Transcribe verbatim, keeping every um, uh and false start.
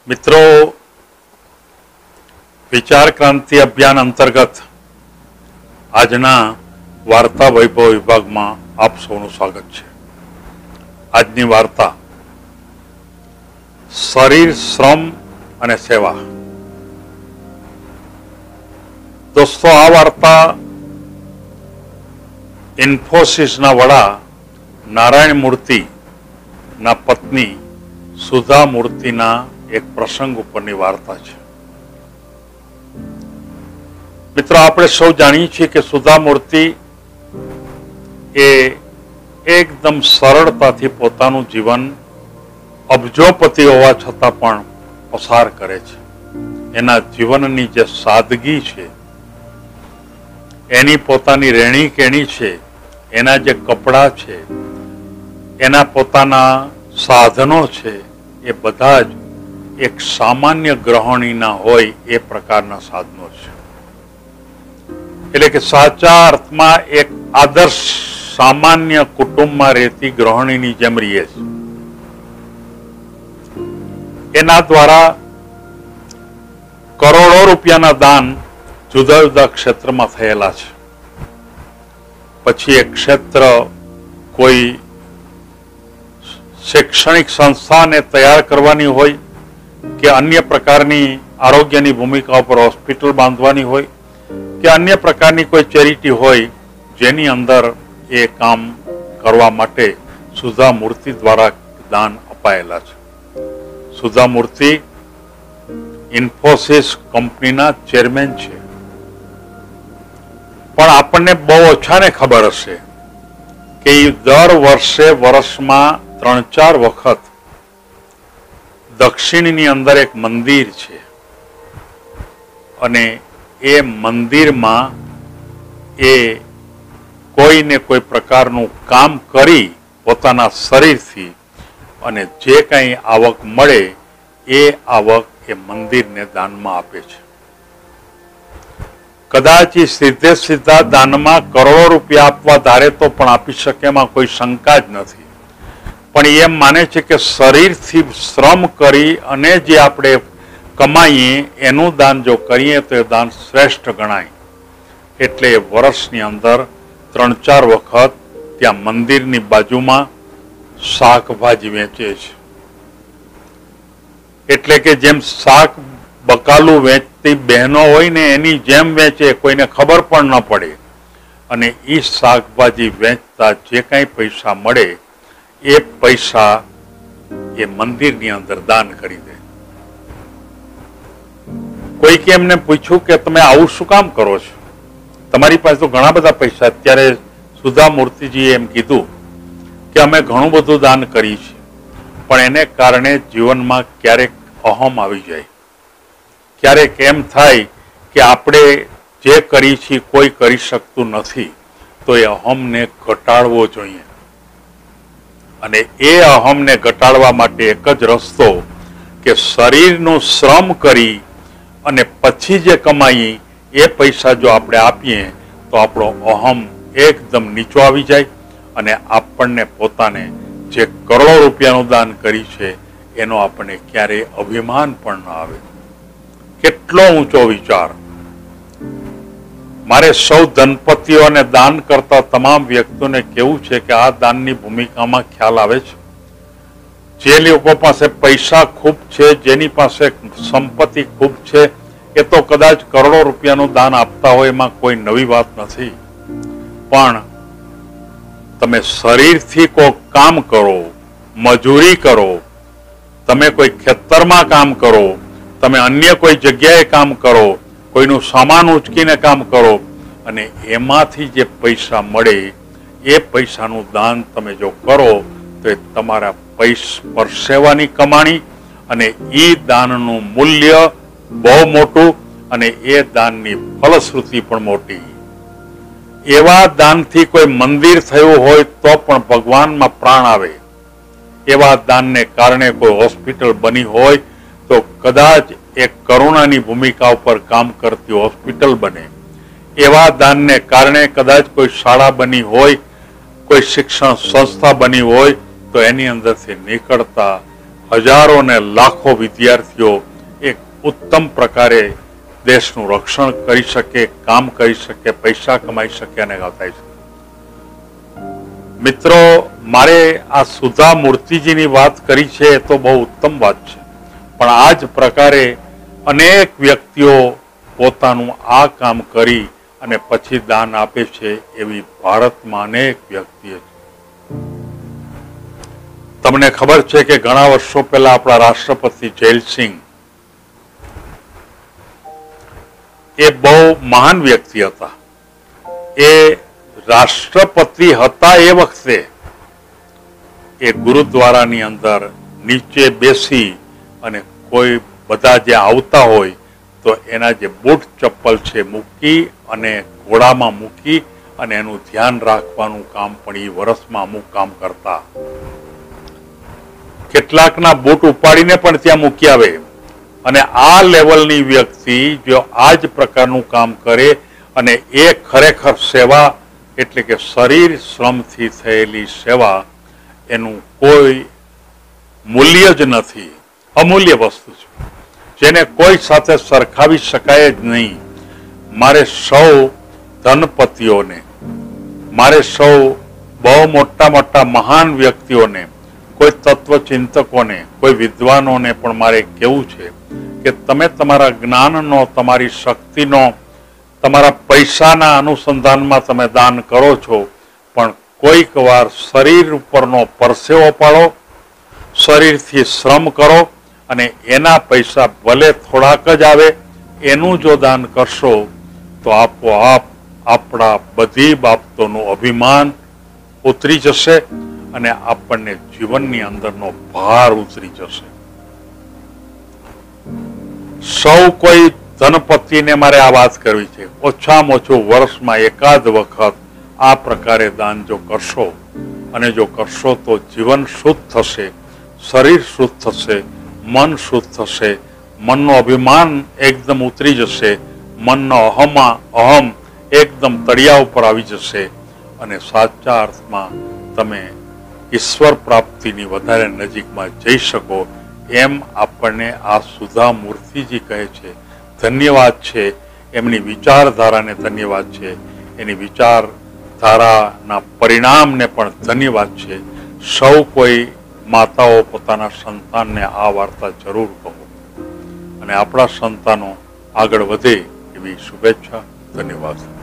मित्रों, विचार क्रांति अभियान अंतर्गत आजना वार्ता वैभव विभाग में आप सौનું स्वागत है। આજની વાર્તા શરીર, શ્રમ અને સેવા। દોસ્તો, આ વાર્તા ઇન્ફોસિસના વડા નારાયણ મૂર્તિ ના પત્ની સુધા મૂર્તિના એક પ્રસંગ ઉપરની વાર્તા છે। મિત્રો, આપણે સૌ જાણીએ છીએ કે સુધા મૂર્તિ એ એકદમ સરળતાથી પોતાનું જીવન અબજોપતિ હોવા છતાં પણ પસાર કરે છે। એના જીવનની જે સાદગી છે, એની પોતાની રહેણી કેણી છે, એના જે કપડા છે, એના પોતાના સાધનો છે, એ બધા જ એક સામાન્ય ગ્રહણીના હોય એ પ્રકારના સાધનો છે। એટલે કે સાચા અર્થમાં એક આદર્શ સામાન્ય કુટુંબમાં રહેતી ગૃહિણીની જેમ રહીએ છે। એના દ્વારા કરોડો રૂપિયાના દાન જુદા જુદા ક્ષેત્રમાં થયેલા છે। પછી એ ક્ષેત્ર કોઈ શૈક્ષણિક સંસ્થાને તૈયાર કરવાની હોય કે अन्य પ્રકારની આરોગ્યની ભૂમિકા ઉપર હોસ્પિટલ બાંધવાની હોય કે अन्य પ્રકારની કોઈ ચેરિટી હોય જેની અંદર એ કામ કરવા માટે સુધા મૂર્તિ દ્વારા દાન અપાયેલા છે। સુધા મૂર્તિ ઇન્ફોસિસ કંપનીના ચેરમેન છે, પણ આપણને બહુ ઓછાને ખબર હશે કે દર વર્ષે વર્ષમાં ત્રણ ચાર વખત દક્ષિણની અંદર એક મંદિર છે અને એ મંદિરમાં એ કોઈ ને કોઈ પ્રકારનું કામ કરી પોતાના શરીરથી અને જે કંઈ આવક મળે એ આવક એ મંદિરને દાનમાં આપે છે। કદાચ એ સીધે સીધા દાનમાં કરોડો રૂપિયા આપવા ધારે તો પણ આપી શકે, એમાં કોઈ શંકા જ નથી। પણ એમ માને છે કે શરીરથી શ્રમ કરી અને જે આપણે કમાઈએ એનું દાન જો કરીએ તો એ દાન શ્રેષ્ઠ ગણાય। એટલે વર્ષની અંદર ત્રણ ચાર વખત ત્યાં મંદિરની બાજુમાં શાકભાજી વેચે છે। એટલે કે જેમ શાક બકાલું વેચતી બહેનો હોય ને એની જેમ વેચે, કોઈને ખબર પણ ન પડે, અને એ શાકભાજી વેચતા જે કાંઈ પૈસા મળે એ પૈસા એ મંદિરની અંદર દાન કરી દે। કોઈકે એમને પૂછ્યું કે તમે આવું શું કામ કરો છો, તમારી પાસે તો ઘણા બધા પૈસા। અત્યારે સુધા મૂર્તિજીએ એમ કીધું કે અમે ઘણું બધું દાન કરીએ છીએ, પણ એને કારણે જીવનમાં ક્યારેક અહમ આવી જાય, ક્યારેક એમ થાય કે આપણે જે કરીએ છીએ કોઈ કરી શકતું નથી, તો એ અહમને ઘટાડવો જોઈએ। અને એ અહમને ઘટાડવા માટે એક જ રસ્તો કે શરીરનું શ્રમ કરી અને પછી જે કમાઈ એ પૈસા જો આપણે આપીએ તો આપણો અહમ એકદમ નીચો આવી જાય અને આપણને પોતાને જે કરોડો રૂપિયાનું દાન કરી છે એનો આપણને ક્યારેય અભિમાન પણ ન આવે। કેટલો ઊંચો વિચાર! મારે સૌ ધનપતિઓને દાન કરતા તમામ વ્યક્તિઓને કહેવું છે કે આ દાનની ભૂમિકામાં ખ્યાલ આવે છે। જે લોકો પાસે પૈસા ખૂબ છે, જેની પાસે સંપત્તિ ખૂબ છે, એ તો કદાચ કરોડો રૂપિયાનું દાન આપતા હોય, એમાં કોઈ નવી વાત નથી। પણ તમે શરીરથી કોઈ કામ કરો, મજૂરી કરો, તમે કોઈ ખેતરમાં કામ કરો, તમે અન્ય કોઈ જગ્યાએ કામ કરો, કોઈનું સામાન ઉચકીને કામ કરો અને એમાંથી જે પૈસા મળે એ પૈસાનું દાન તમે જો કરો તો એ તમારા પૈસ પરસેવાની કમાણી અને એ દાનનું મૂલ્ય બહુ મોટું અને એ દાનની ફલશ્રુતિ પણ મોટી। એવા દાનથી કોઈ મંદિર થયું હોય તો પણ ભગવાનમાં પ્રાણ આવે, એવા દાનને કારણે કોઈ હોસ્પિટલ બની હોય તો કદાચ એક કરુણાની ભૂમિકા ઉપર કામ કરતી હોસ્પિટલ બને। એવા દાનને કારણે કદાચ કોઈ શાળા બની હોય, કોઈ શિક્ષણ સંસ્થા બની હોય તો એની અંદરથી નીકળતા હજારો ને લાખો વિદ્યાર્થીઓ એક ઉત્તમ પ્રકારે દેશનું રક્ષણ કરી શકે, કામ કરી શકે, પૈસા કમાઈ શકે અને થાય છે. મિત્રો, મારે આ સુધા મૂર્તિજીની વાત કરી છે એ તો બહુ ઉત્તમ વાત છે, પણ આ જ પ્રકારે અનેક વ્યક્તિઓ પોતાનું આ કામ કરી અને પછી દાન આપે છે એવી ભારતમાં અનેક વ્યક્તિઓ છે. તમને ખબર છે કે ઘણા વર્ષો પહેલા આપણા રાષ્ટ્રપતિ જયલસિંહ એ બહુ મહાન વ્યક્તિ હતા. એ રાષ્ટ્રપતિ હતા એ વખતે એ ગુરુદ્વારાની અંદર નીચે બેસી અને કોઈ બધા જે આવતા હોય તો એના જે બૂટ ચપ્પલ છે મૂકી અને ઘોડામાં મૂકી અને એનું ધ્યાન રાખવાનું કામ પણ એ વર્ષમાં અમુક કામ કરતા. કેટલાકના બૂટ ઉપાડીને પણ ત્યાં મૂકી આવે. અને આ લેવલની વ્યક્તિ જો આ જ પ્રકારનું કામ કરે અને એ ખરેખર સેવા એટલે કે શરીર શ્રમથી થયેલી સેવા એનું કોઈ મૂલ્ય જ નથી, અમૂલ્ય વસ્તુ છે જેને કોઈ સાથે સરખાવી શકાય જ નહીં. મારે સૌ ધનપતિઓને, મારે સૌ બહુ મોટા મોટા મહાન વ્યક્તિઓને, કોઈ તત્વચિંતકોને, કોઈ વિદ્વાનોને પણ મારે કહેવું છે કે તમે તમારા જ્ઞાનનો, તમારી શક્તિનો, તમારા પૈસાના અનુસંધાનમાં તમે દાન કરો છો, પણ કોઈક વાર શરીર ઉપરનો પરસેવો પાડો, શરીરથી શ્રમ કરો અને એના પૈસા ભલે થોડાક જ આવે એનું જો દાન કરશો તો આપોઆપ આપણા બધી બાબતોનું અભિમાન ઉતરી જશે અને આપણને જીવનની અંદરનો ભાર ઉતરી જશે. સૌ કોઈ ધનપતિને મારે આ વાત કરવી છે, ઓછામાં ઓછું વર્ષમાં એકાદ વખત આ પ્રકારે દાન જો કરશો અને જો કરશો તો જીવન શુદ્ધ થશે, શરીર શુદ્ધ થશે, મન શુદ્ધ થશે, મનનો અભિમાન એકદમ ઉતરી જશે, મનનો અહમા અહમ એકદમ તળિયા ઉપર આવી જશે અને સાચા અર્થમાં તમે ઈશ્વર પ્રાપ્તિની વધારે નજીકમાં જઈ શકો એમ આપણને આ સુધા મૂર્તિજી કહે છે. ધન્યવાદ છે, એમની વિચારધારાને ધન્યવાદ છે, એની વિચારધારાના પરિણામને પણ ધન્યવાદ છે. સૌ કોઈ માતાઓ પોતાના સંતાનને આ વાર્તા જરૂર કહો અને આપણા સંતાનો આગળ વધે એવી શુભેચ્છા. ધન્યવાદ.